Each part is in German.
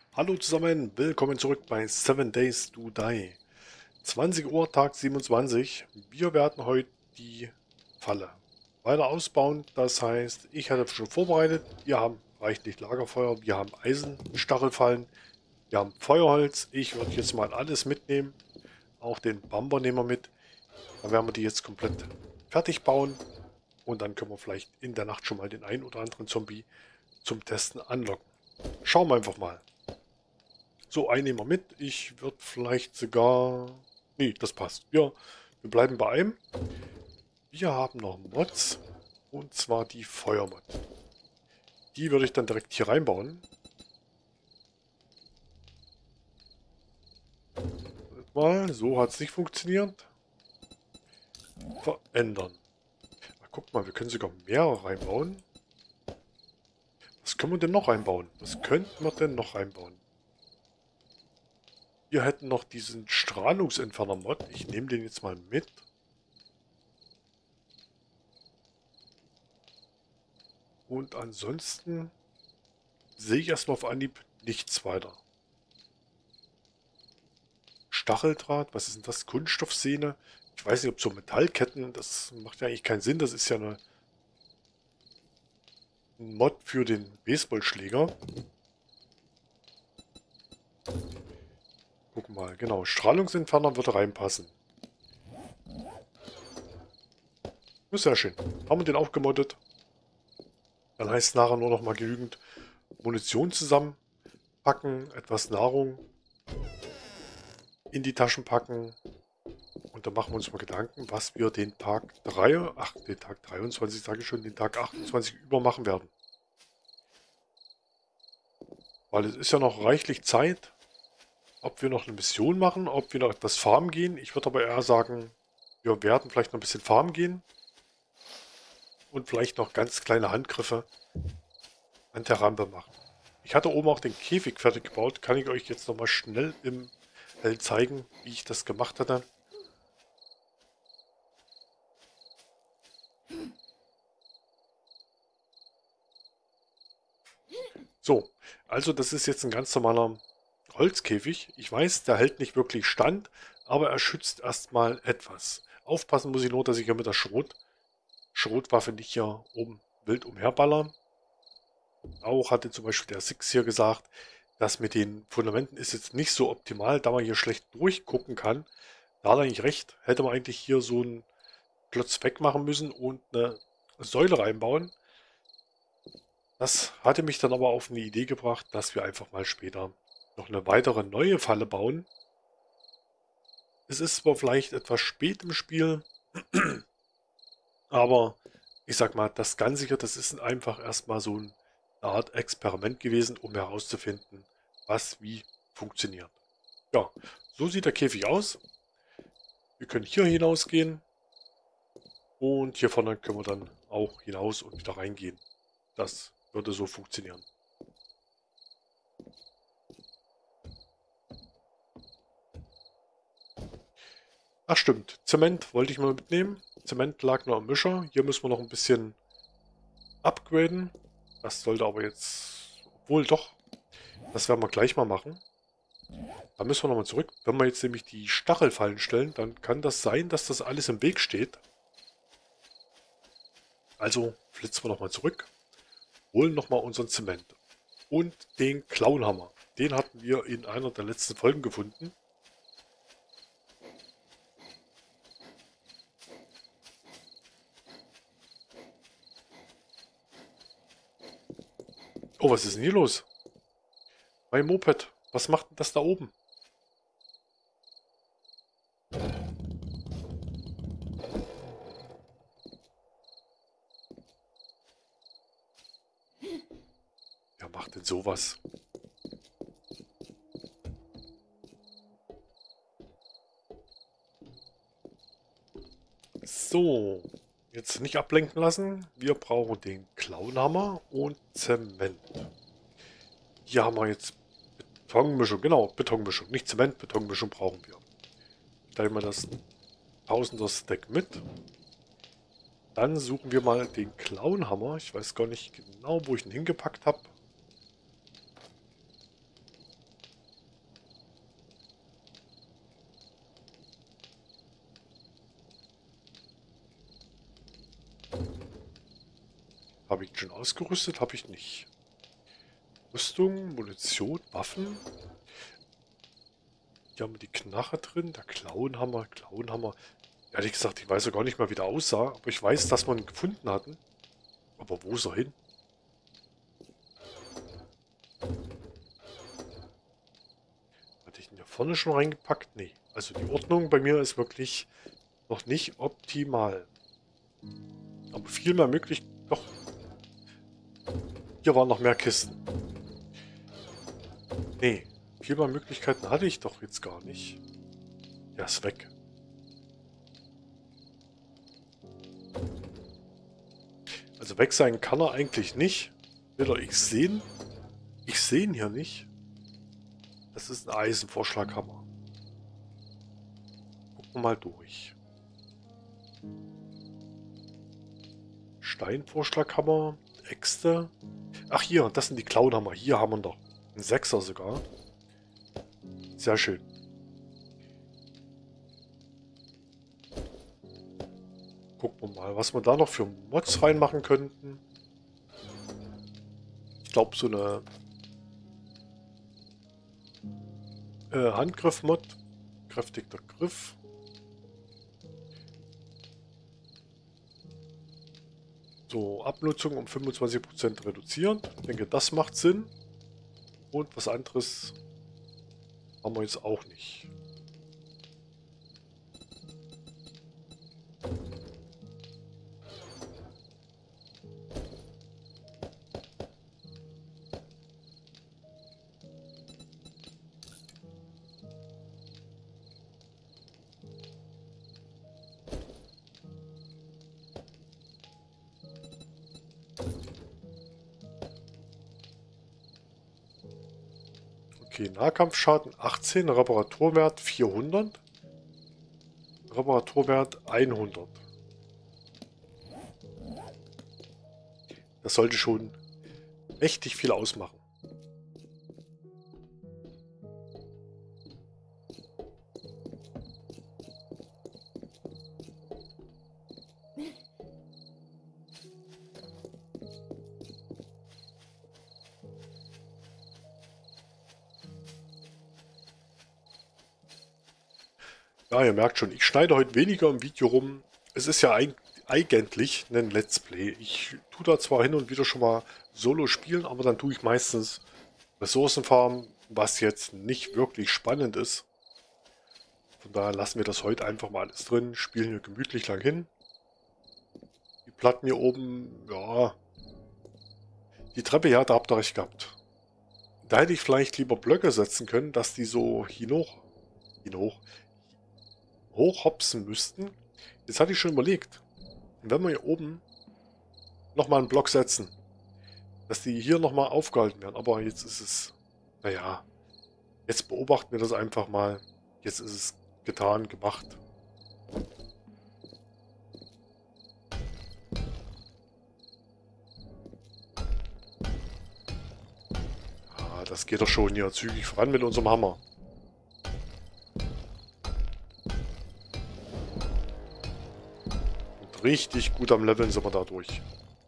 Hallo zusammen, willkommen zurück bei 7 Days to Die. 20 Uhr, Tag 27. Wir werden heute die Falle weiter ausbauen. Das heißt, ich hatte schon vorbereitet. Wir haben reichlich Lagerfeuer, wir haben Eisenstachelfallen, wir haben Feuerholz. Ich würde jetzt mal alles mitnehmen. Auch den Bumper nehmen wir mit. Dann werden wir die jetzt komplett fertig bauen. Und dann können wir vielleicht in der Nacht schon mal den einen oder anderen Zombie zum Testen anlocken. Schauen wir einfach mal. So, einen nehmen wir mit. Ich würde vielleicht sogar... Nee, das passt. Wir bleiben bei einem. Wir haben noch Mods. Und zwar die Feuermod. Die würde ich dann direkt hier reinbauen. Mal, so hat es nicht funktioniert. Verändern. Na, guck mal, wir können sogar mehrere reinbauen. Was können wir denn noch reinbauen? Was könnten wir denn noch reinbauen? Wir hätten noch diesen Strahlungsentferner-Mod. Ich nehme den jetzt mal mit. Und ansonsten sehe ich erstmal auf Anhieb nichts weiter. Stacheldraht, was ist denn das? Kunststoffsehne? Ich weiß nicht, ob so Metallketten, das macht ja eigentlich keinen Sinn. Das ist ja ein Mod für den Baseballschläger. Guck mal, genau. Strahlungsentferner würde reinpassen. Ist sehr schön. Haben wir den auch gemoddet. Dann heißt es nachher nur noch mal genügend Munition zusammenpacken, etwas Nahrung in die Taschen packen. Und dann machen wir uns mal Gedanken, was wir den Tag 23 sage ich schon, den Tag 28 über machen werden. Weil es ist ja noch reichlich Zeit, ob wir noch eine Mission machen, ob wir noch etwas farmen gehen. Ich würde aber eher sagen, wir werden vielleicht noch ein bisschen farmen gehen und vielleicht noch ganz kleine Handgriffe an der Rampe machen. Ich hatte oben auch den Käfig fertig gebaut. Kann ich euch jetzt nochmal schnell im Hell zeigen, wie ich das gemacht hatte. So, also das ist jetzt ein ganz normaler Holzkäfig. Ich weiß, der hält nicht wirklich stand, aber er schützt erstmal etwas. Aufpassen muss ich nur, dass ich hier mit der Schrotwaffe nicht hier oben wild umherballer. Auch hatte zum Beispiel der Six hier gesagt, das mit den Fundamenten ist jetzt nicht so optimal, da man hier schlecht durchgucken kann. Da hat er eigentlich recht, hätte man eigentlich hier so einen Klotz wegmachen müssen und eine Säule reinbauen. Das hatte mich dann aber auf eine Idee gebracht, dass wir einfach mal später noch eine weitere neue Falle bauen. Es ist zwar vielleicht etwas spät im Spiel, aber ich sag mal, das Ganze hier, das ist einfach erstmal so eine Art Experiment gewesen, um herauszufinden, was wie funktioniert. Ja, so sieht der Käfig aus. Wir können hier hinausgehen und hier vorne können wir dann auch hinaus und wieder reingehen. Das würde so funktionieren. Ach stimmt, Zement wollte ich mal mitnehmen. Zement lag noch am Mischer. Hier müssen wir noch ein bisschen upgraden. Das sollte aber jetzt... Obwohl doch, das werden wir gleich mal machen. Da müssen wir nochmal zurück. Wenn wir jetzt nämlich die Stachelfallen stellen, dann kann das sein, dass das alles im Weg steht. Also flitzen wir nochmal zurück, holen nochmal unseren Zement. Und den Clownhammer. Den hatten wir in einer der letzten Folgen gefunden. Oh, was ist denn hier los? Mein Moped. Was macht denn das da oben? Wer macht denn sowas? So, jetzt nicht ablenken lassen. Wir brauchen den Clownhammer und Zement. Hier haben wir jetzt Betonmischung. Genau, Betonmischung. Nicht Zement, Betonmischung brauchen wir. Stellen wir das Tausender Stack mit. Dann suchen wir mal den Clownhammer. Ich weiß gar nicht genau, wo ich ihn hingepackt habe. Habe ich schon ausgerüstet? Habe ich nicht. Rüstung, Munition, Waffen. Hier haben wir die Knarre drin. Der Klauenhammer. Klauenhammer. Ehrlich gesagt, ich weiß ja gar nicht mal, wie der aussah. Aber ich weiß, dass wir ihn gefunden hatten. Aber wo ist er hin? Hatte ich ihn hier vorne schon reingepackt? Nee. Also die Ordnung bei mir ist wirklich noch nicht optimal. Aber viel mehr möglich. Doch. Hier waren noch mehr Kisten. Nee. Viel mehr Möglichkeiten hatte ich doch jetzt gar nicht. Der ist weg. Also weg sein kann er eigentlich nicht. Will er ich sehen? Ich sehe ihn hier nicht. Das ist ein Eisenvorschlaghammer. Gucken wir mal durch. Steinvorschlaghammer, Äxte. Ach hier, das sind die Klauenhammer. Hier haben wir noch einen Sechser sogar. Sehr schön. Gucken wir mal, was wir da noch für Mods reinmachen könnten. Ich glaube, so eine Handgriff-Mod. Kräftiger Griff. So, Abnutzung um 25% reduzieren. Ich denke, das macht Sinn. Und was anderes haben wir jetzt auch nicht. Okay, Nahkampfschaden 18, Reparaturwert 400, Reparaturwert 100. Das sollte schon mächtig viel ausmachen. Ja, ihr merkt schon, ich schneide heute weniger im Video rum. Es ist ja eigentlich ein Let's Play. Ich tue da zwar hin und wieder schon mal Solo spielen, aber dann tue ich meistens Ressourcenfarmen, was jetzt nicht wirklich spannend ist. Von daher lassen wir das heute einfach mal alles drin, spielen hier gemütlich lang hin. Die Platten hier oben, ja, die Treppe, ja, da habt ihr recht gehabt. Da hätte ich vielleicht lieber Blöcke setzen können, dass die so hochhopsen müssten. Jetzt hatte ich schon überlegt, wenn wir hier oben nochmal einen Block setzen, dass die hier nochmal aufgehalten werden. Aber jetzt ist es, naja, jetzt beobachten wir das einfach mal. Jetzt ist es getan, gemacht. Ja, das geht doch schon hier zügig voran mit unserem Hammer. Richtig gut am Leveln sind wir da durch.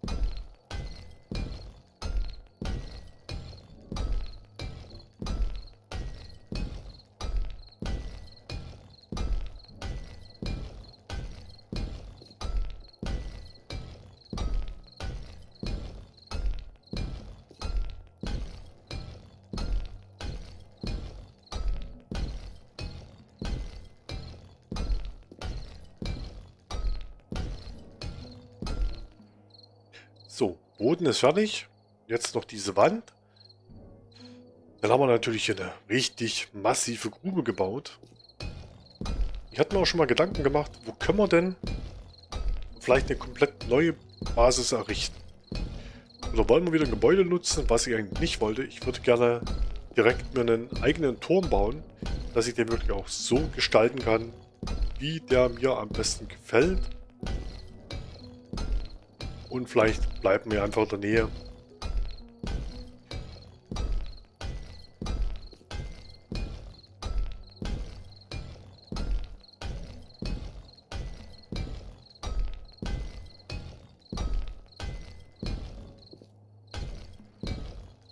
So, Boden ist fertig. Jetzt noch diese Wand. Dann haben wir natürlich hier eine richtig massive Grube gebaut. Ich hatte mir auch schon mal Gedanken gemacht, wo können wir denn vielleicht eine komplett neue Basis errichten? Oder wollen wir wieder ein Gebäude nutzen, was ich eigentlich nicht wollte? Ich würde gerne direkt mir einen eigenen Turm bauen, dass ich den wirklich auch so gestalten kann, wie der mir am besten gefällt. Und vielleicht bleiben wir einfach in der Nähe.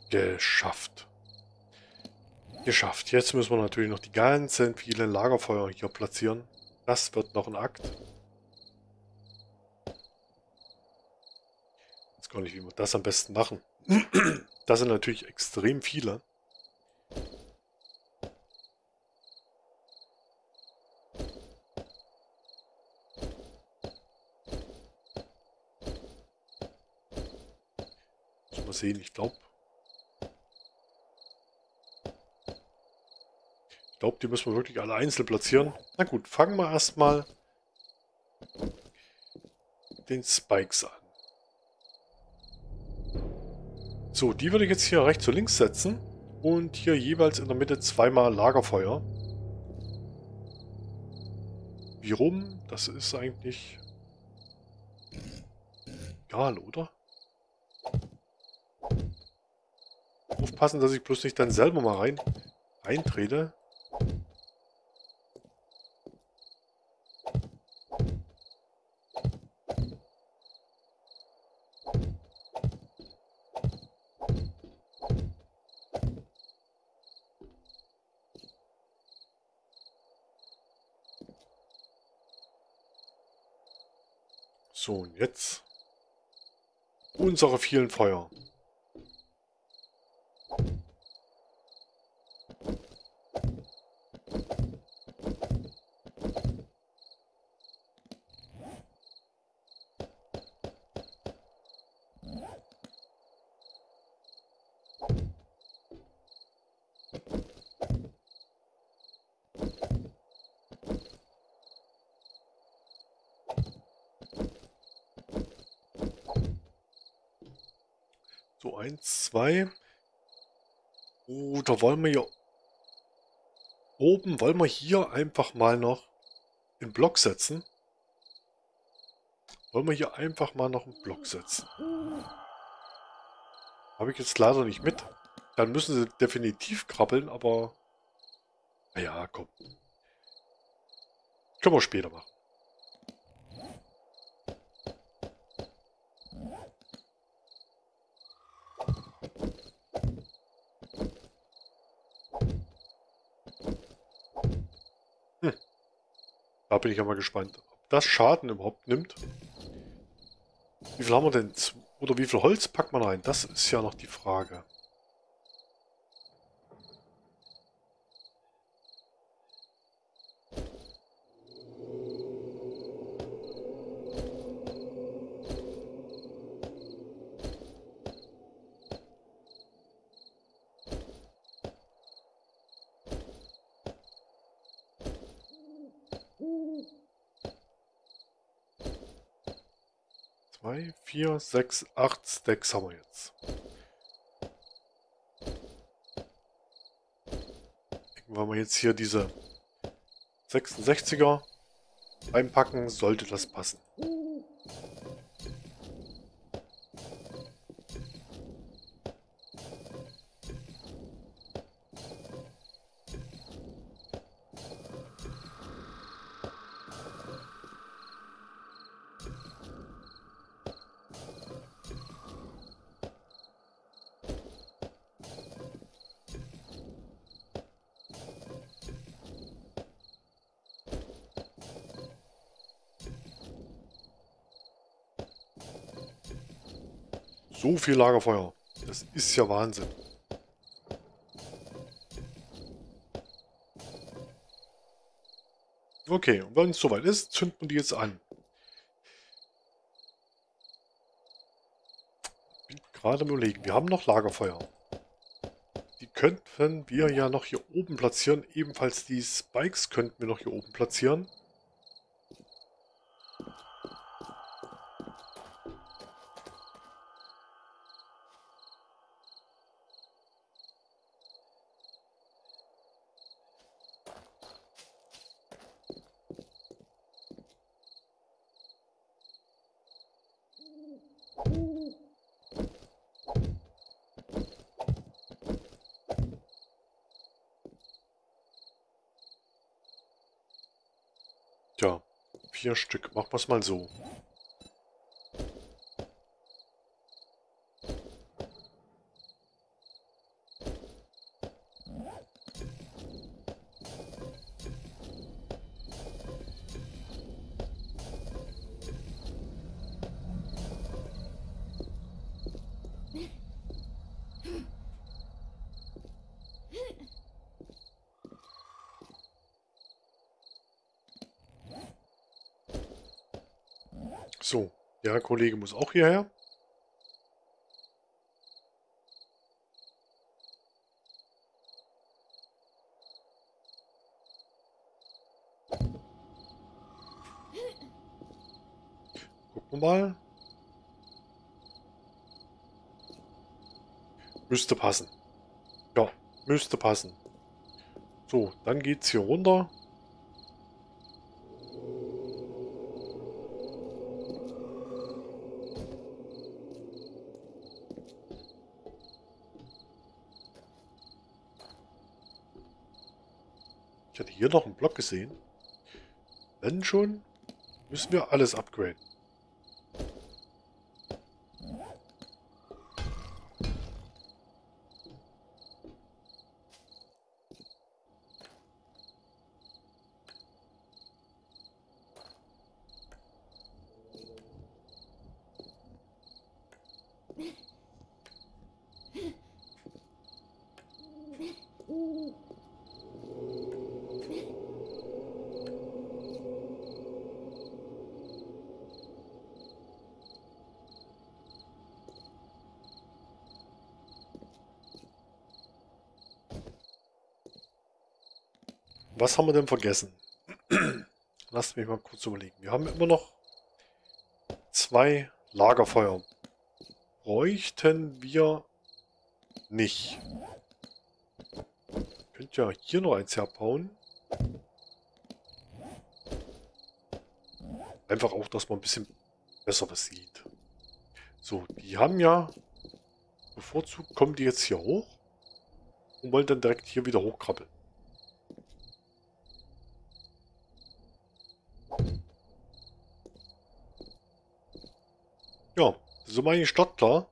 Geschafft. Geschafft. Jetzt müssen wir natürlich noch die ganzen viele Lagerfeuer hier platzieren. Das wird noch ein Akt. Ich weiß gar nicht, wie wir das am besten machen. Das sind natürlich extrem viele. Muss mal sehen, ich glaube, die müssen wir wirklich alle einzeln platzieren. Na gut, fangen wir erstmal den Spikes an. So, die würde ich jetzt hier rechts und links setzen. Und hier jeweils in der Mitte zweimal Lagerfeuer. Wie rum? Das ist eigentlich egal, oder? Aufpassen, dass ich bloß nicht dann selber mal reintrete. So, und jetzt unsere vielen Feuer. So, 1, 2. Oder wollen wir hier oben, wollen wir hier einfach mal noch einen Block setzen? Wollen wir hier einfach mal noch einen Block setzen? Habe ich jetzt leider nicht mit. Dann müssen sie definitiv krabbeln, aber naja, komm. Können wir später machen. Da bin ich ja mal gespannt, ob das Schaden überhaupt nimmt. Wie viel haben wir denn? Oder wie viel Holz packt man rein? Das ist ja noch die Frage. Zwei, 4, 6, 8 Stacks haben wir jetzt. Wenn wir jetzt hier diese 66er reinpacken, sollte das passen. So viel Lagerfeuer. Das ist ja Wahnsinn. Okay, und wenn es soweit ist, zünden wir die jetzt an. Bin gerade am Überlegen. Wir haben noch Lagerfeuer. Die könnten wir ja noch hier oben platzieren. Ebenfalls die Spikes könnten wir noch hier oben platzieren. Tja, 4 Stück. Machen wir es mal so. So, der Kollege muss auch hierher. Gucken wir mal. Müsste passen. Ja, müsste passen. So, dann geht's hier runter. Ich hatte hier noch einen Block gesehen. Wenn schon, müssen wir alles upgraden. Was haben wir denn vergessen? Lasst mich mal kurz überlegen. Wir haben immer noch 2 Lagerfeuer. Bräuchten wir nicht. Könnt ja hier noch eins herbauen. Einfach auch, dass man ein bisschen besser was sieht. So, die haben ja bevorzugt, kommen die jetzt hier hoch und wollen dann direkt hier wieder hochkrabbeln. Ja, so meine Start klar.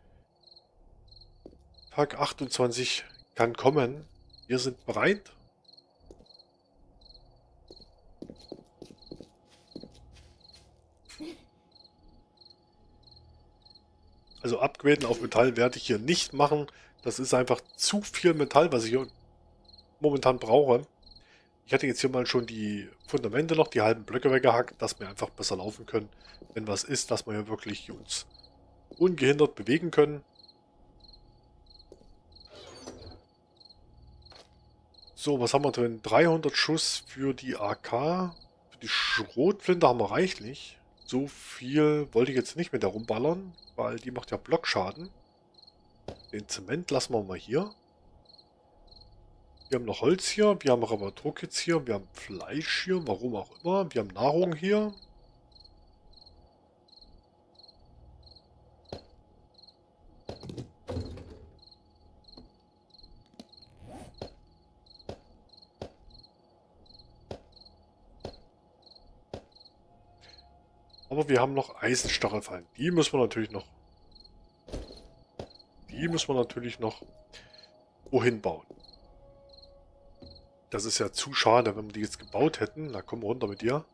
Tag 28 kann kommen. Wir sind bereit. Also upgraden auf Metall werde ich hier nicht machen. Das ist einfach zu viel Metall, was ich hier momentan brauche. Ich hatte jetzt hier mal schon die Fundamente noch, die halben Blöcke weggehackt, dass wir einfach besser laufen können. Wenn was ist, dass wir hier wirklich uns ungehindert bewegen können. So, was haben wir drin? 300 Schuss für die AK. Für die Schrotflinte haben wir reichlich. So viel wollte ich jetzt nicht mit herumballern, weil die macht ja Blockschaden. Den Zement lassen wir mal hier. Wir haben noch Holz hier, wir haben Reparaturkits hier, wir haben Fleisch hier, warum auch immer. Wir haben Nahrung hier. Aber wir haben noch Eisenstachelfallen. Die müssen wir natürlich noch wohin bauen. Das ist ja zu schade, wenn wir die jetzt gebaut hätten. Na komm runter mit dir.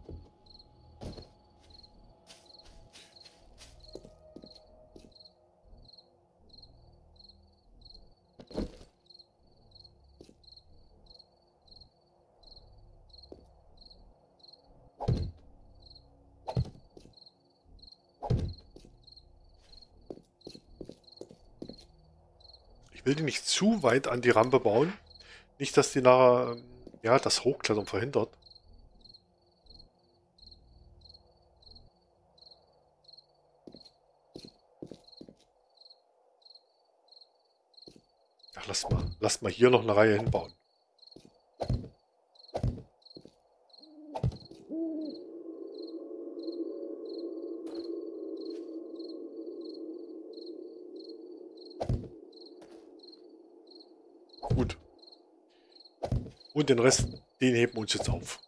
Ich will die nicht zu weit an die Rampe bauen. Nicht, dass die nachher ja, das Hochklettern verhindert. Ach, lasst mal hier noch eine Reihe hinbauen. Gut. Und den Rest, den heben wir uns jetzt auf.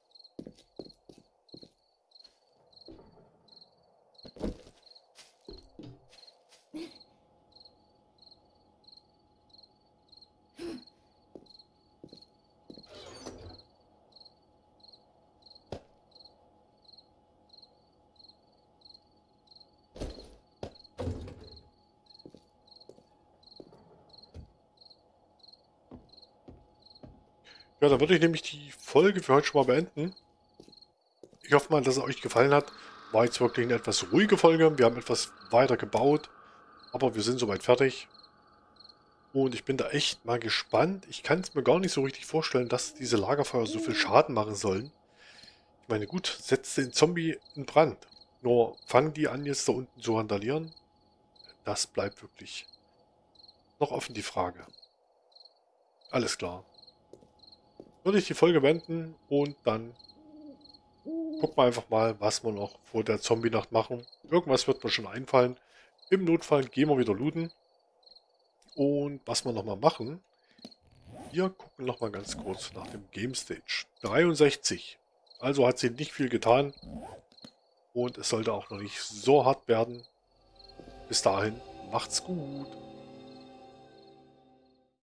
Ja, dann würde ich nämlich die Folge für heute schon mal beenden. Ich hoffe mal, dass es euch gefallen hat. War jetzt wirklich eine etwas ruhige Folge. Wir haben etwas weiter gebaut, aber wir sind soweit fertig. Und ich bin da echt mal gespannt. Ich kann es mir gar nicht so richtig vorstellen, dass diese Lagerfeuer so viel Schaden machen sollen. Ich meine, gut, setzt den Zombie in Brand. Nur fangen die an, jetzt da unten zu randalieren? Das bleibt wirklich noch offen, die Frage. Alles klar. Würde ich die Folge wenden und dann gucken wir einfach mal, was wir noch vor der Zombie-Nacht machen. Irgendwas wird mir schon einfallen. Im Notfall gehen wir wieder looten. Und was wir nochmal machen, wir gucken nochmal ganz kurz nach dem Game Stage. 63. Also hat sich nicht viel getan. Und es sollte auch noch nicht so hart werden. Bis dahin, macht's gut.